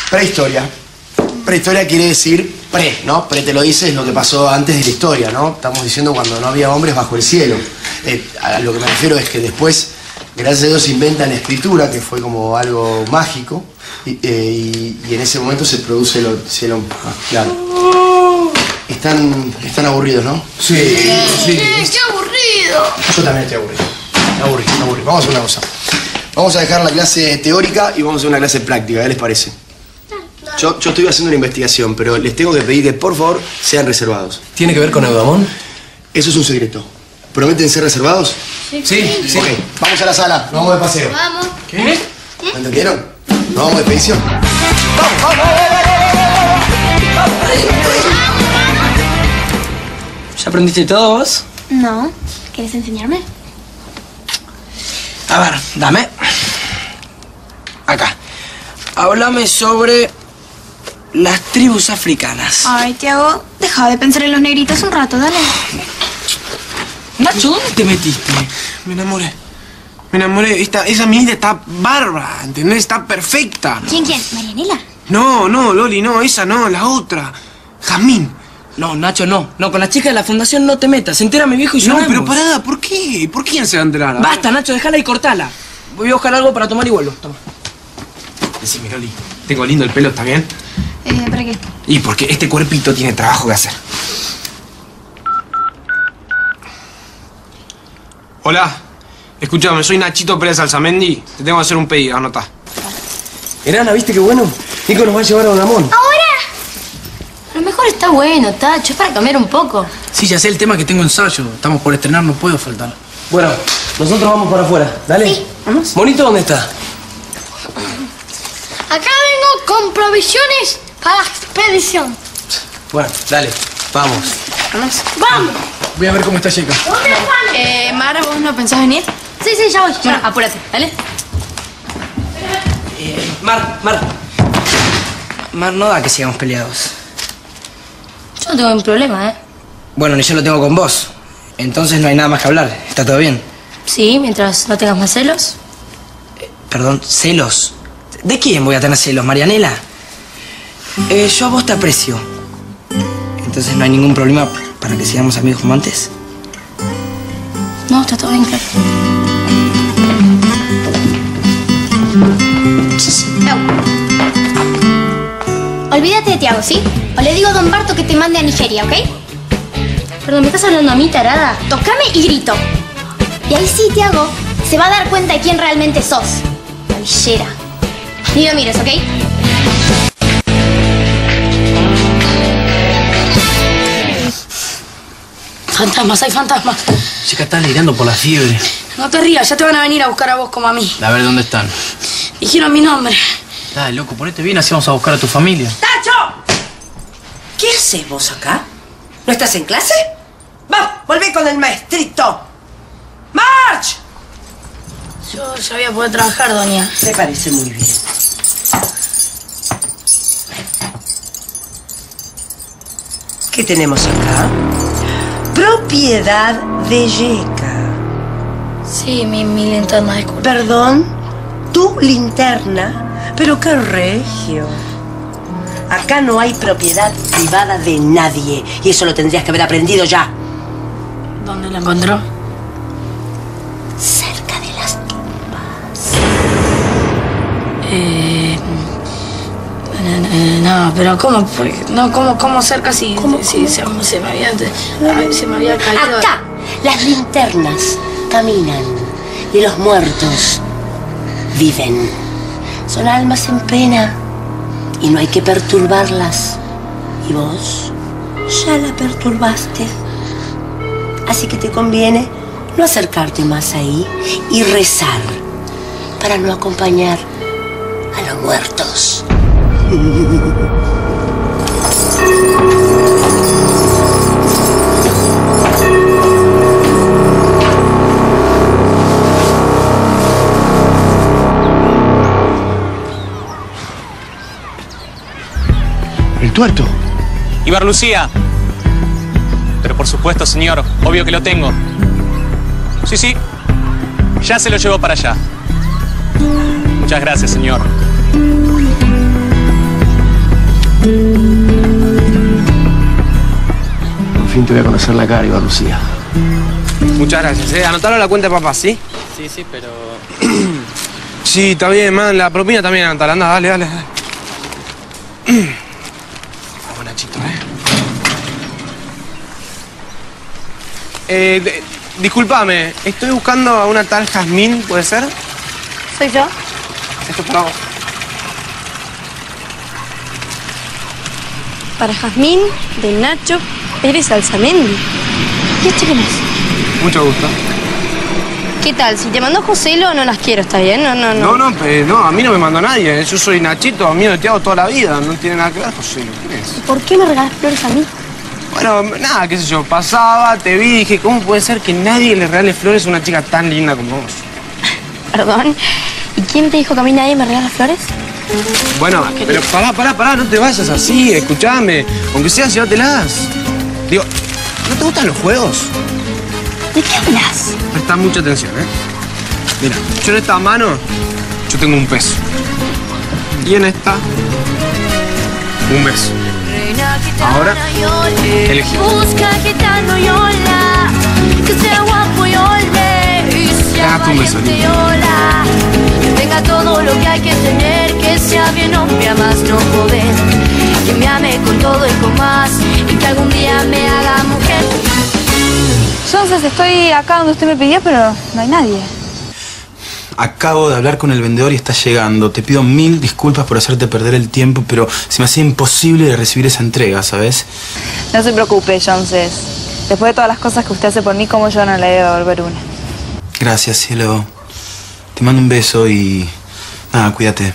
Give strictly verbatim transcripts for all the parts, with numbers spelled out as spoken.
Prehistoria. Prehistoria quiere decir pre, ¿no? Pre te lo dice es lo que pasó antes de la historia, ¿no? Estamos diciendo cuando no había hombres bajo el cielo. Eh, a lo que me refiero es que después, gracias a Dios, se inventa la escritura, que fue como algo mágico, y, eh, y, y en ese momento se produce el cielo. Ah, claro. Están, están aburridos, ¿no? Sí, sí. ¡Qué aburrido! Yo también estoy aburrido. Aburrido, aburrido. Vamos a hacer una cosa. Vamos a dejar la clase teórica y vamos a hacer una clase práctica, ¿qué les parece? Yo, yo estoy haciendo una investigación, pero les tengo que pedir que, por favor, sean reservados. ¿Tiene que ver con Eudamón? Eso es un secreto. ¿Prometen ser reservados? Sí, sí. sí. Ok, vamos a la sala. Nos vamos de paseo. Vamos. ¿Qué? ¿Me entendieron? Nos vamos de expedición. ¡Vamos, vamos! ¿Ya aprendiste todo vos? No. ¿Quieres enseñarme? A ver, dame. Acá. Háblame sobre las tribus africanas. Ay, Tiago, deja de pensar en los negritos un rato, dale. Nacho, ¿dónde te metiste? Me enamoré. Me enamoré. Esta, esa minita está bárbara, ¿entendés? Está perfecta. ¿Quién, quién? ¿Marianela? No, no, Loli, no. Esa no, la otra. Jazmín. No, Nacho, no. No, con la chica de la fundación no te metas. Se entera mi viejo y No, lloramos. pero pará, ¿por qué? ¿Por quién se va a enterar? A ver. Basta, Nacho, déjala y cortala. Voy a buscar algo para tomar y vuelvo. Toma. Decime, Loli, ¿tengo lindo el pelo? ¿Está bien? Eh, ¿para qué? Y porque este cuerpito tiene trabajo que hacer. Hola. Escúchame, soy Nachito Pérez Alzamendi. Te tengo que hacer un pedido, anotá. Enana, ¿viste qué bueno? Nico nos va a llevar a Eudamón. ¿Ahora? A lo mejor está bueno, Tacho. Es para cambiar un poco. Sí, ya sé el tema que tengo ensayo. Estamos por estrenar, no puedo faltar. Bueno, nosotros vamos para afuera. Dale. Sí, vamos. ¿Monito dónde está? Acá vengo con provisiones para la expedición. Bueno, dale. Vamos. ¿Vamos? ¡Vamos! Voy a ver cómo está Checa. ¿Dónde van? Eh, Mara, ¿vos no pensás venir? Sí, sí, ya voy. Ya. Bueno, apúrate, ¿dale? Eh, Mar, Mar. Mar, no da que sigamos peleados. Yo no tengo ningún problema, ¿eh? Bueno, ni yo lo tengo con vos. Entonces no hay nada más que hablar. ¿Está todo bien? Sí, mientras no tengas más celos. Perdón, celos. ¿De quién voy a tener celos, Marianela? Eh, yo a vos te aprecio. Entonces no hay ningún problema para que sigamos amigos como antes. No, está todo bien claro. Olvídate de Tiago, ¿sí? O le digo a Don Barto que te mande a Nigeria, ¿ok? Perdón, ¿me estás hablando a mí, tarada? Tocame y grito. Y ahí sí, Tiago, se va a dar cuenta de quién realmente sos. La villera. Ni lo mires, ¿ok? Fantasmas, hay fantasmas. Chica, estás delirando por la fiebre. No te rías, ya te van a venir a buscar a vos como a mí. A ver, ¿dónde están? Dijeron mi nombre. Dale, loco, ponete bien, así vamos a buscar a tu familia. ¡Tacho! ¿Qué haces vos acá? ¿No estás en clase? ¡Va! ¡Volvé con el maestrito! ¡March! Yo ya voy a poder trabajar, doña. Me parece muy bien. ¿Qué tenemos acá? Propiedad de Yeca. Sí, mi, mi linterna, disculpa. Perdón, tu linterna. Pero qué regio. Acá no hay propiedad privada de nadie. Y eso lo tendrías que haber aprendido ya. ¿Dónde la encontró? Cerca de las tumbas. Eh... No, pero ¿cómo? Porque, no, ¿cómo, cómo cerca si, ¿Cómo, si cómo? Se, se me había, ay, se me había caído? Acá, las linternas caminan y los muertos viven. Son almas en pena y no hay que perturbarlas. Y vos ya la perturbaste. Así que te conviene no acercarte más ahí y rezar para no acompañar a los muertos. El tuerto. Ibar Lucía. Pero por supuesto, señor, obvio que lo tengo. Sí, sí. Ya se lo llevo para allá. Muchas gracias, señor. conocer la cara, Iván Lucía. Muchas gracias, ¿eh? Anotaron la cuenta de papá, ¿sí? Sí, sí, pero... Sí, está bien, man. La propina también anotala. Anda, dale, dale. dale. Vamos, Nachito, ¿eh? Eh, de, discúlpame, estoy buscando a una tal Jazmín, ¿puede ser? ¿Soy yo? Esto es para vos. Para Jazmín de Nacho Pérez Alzamendi. ¿Y este quién es? Mucho gusto. ¿Qué tal? Si te mandó Joselo, no las quiero, ¿está bien? No, no, no. No, no, eh, no, a mí no me mandó nadie. Yo soy Nachito, amigo de Tiago toda la vida. No tiene nada que ver, José. ¿Quién es? ¿Por qué me regalas flores a mí? Bueno, nada, qué sé yo. Pasaba, te vi, dije, ¿cómo puede ser que nadie le regale flores a una chica tan linda como vos? Perdón. ¿Y quién te dijo que a mí nadie me regala flores? Bueno, pero pará, pará, pará, no te vayas así, escuchame. Aunque sea, llévatelas. Digo, ¿no te gustan los juegos? ¿De qué hablas? Presta mucha atención, ¿eh? Mira, yo en esta mano, yo tengo un peso. Y en esta, un beso. Ahora, elegí. Déjate un beso, que tenga todo lo que hay que tener, que sea bien hombre a más no poder, que me ame con todo y con más, y que algún día me haga mujer. Entonces estoy acá donde usted me pidió, pero no hay nadie. Acabo de hablar con el vendedor y está llegando. Te pido mil disculpas por hacerte perder el tiempo, pero se me hacía imposible recibir esa entrega, ¿sabes? No se preocupe, Joneses. Después de todas las cosas que usted hace por mí, ¿cómo yo no le debo devolver una? Gracias, cielo. Te mando un beso y... nada, cuídate.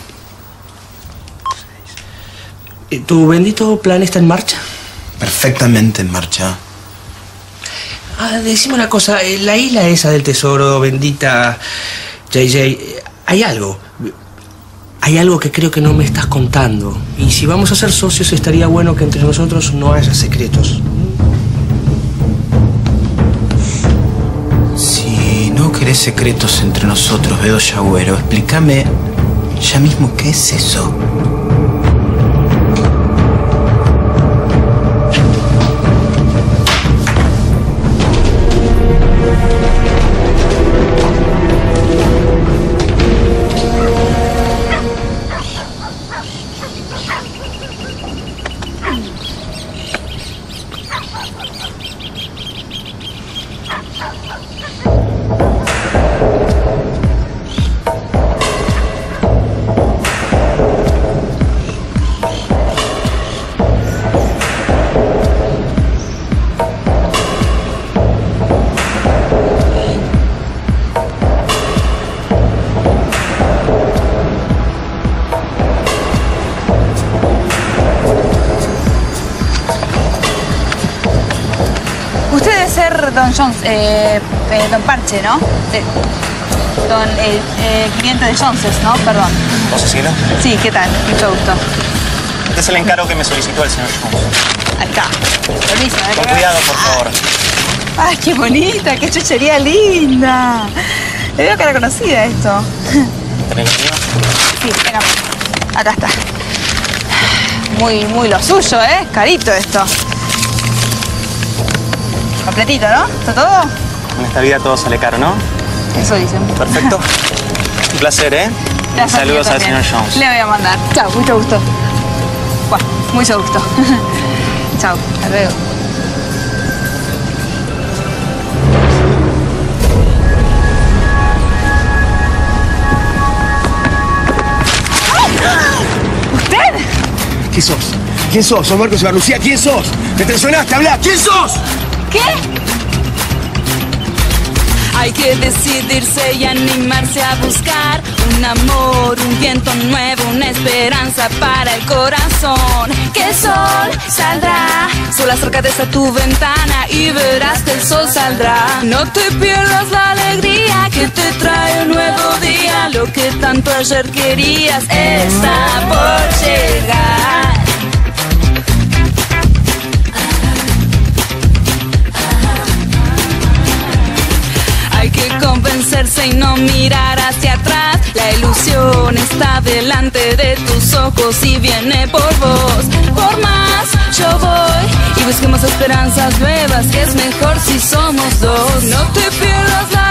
¿Tu bendito plan está en marcha? Perfectamente en marcha. Ah, decime una cosa. La isla esa del tesoro, bendita J J, hay algo. Hay algo que creo que no me estás contando. Y si vamos a ser socios, estaría bueno que entre nosotros no haya secretos. Si no querés secretos entre nosotros, Bedoya Agüero, explícame ya mismo qué es eso. Don Jones, eh, eh, Don Parche, ¿no? De, don, eh, eh, cliente de Joneses, ¿no? Perdón. ¿Vos, Cecilia? Sí, ¿qué tal? Mucho gusto. Este es el encargo que me solicitó el señor Jones. Ahí está. Permiso, ¿eh? Con cuidado, por favor. ¡Ay, qué bonita! ¡Qué chuchería linda! Le veo cara conocida esto. ¿Tenés lo mío? Sí, venga. Acá está. Muy, muy lo suyo, ¿eh? Carito esto. Completito, ¿no? ¿Está todo? En esta vida todo sale caro, ¿no? Eso dicen. Perfecto. Un placer, ¿eh? Gracias, saludos al señor Jones. Le voy a mandar. Chao, mucho gusto. Bueno, mucho gusto. Chao, hasta luego. ¿Usted? ¿Quién sos? ¿Quién sos? ¿Sos Marcos Iván Lucía? ¿Quién sos? ¿Te traicionaste? Habla. ¿Quién sos? ¿Qué? Hay que decidirse y animarse a buscar un amor, un viento nuevo, una esperanza para el corazón. Que el sol saldrá, solo acércate a tu ventana y verás que el sol saldrá. No te pierdas la alegría que te trae un nuevo día. Lo que tanto ayer querías está por llegar. Hay que convencerse y no mirar hacia atrás. La ilusión está delante de tus ojos y viene por vos. Por más yo voy y busquemos esperanzas nuevas, que es mejor si somos dos. No te pierdas la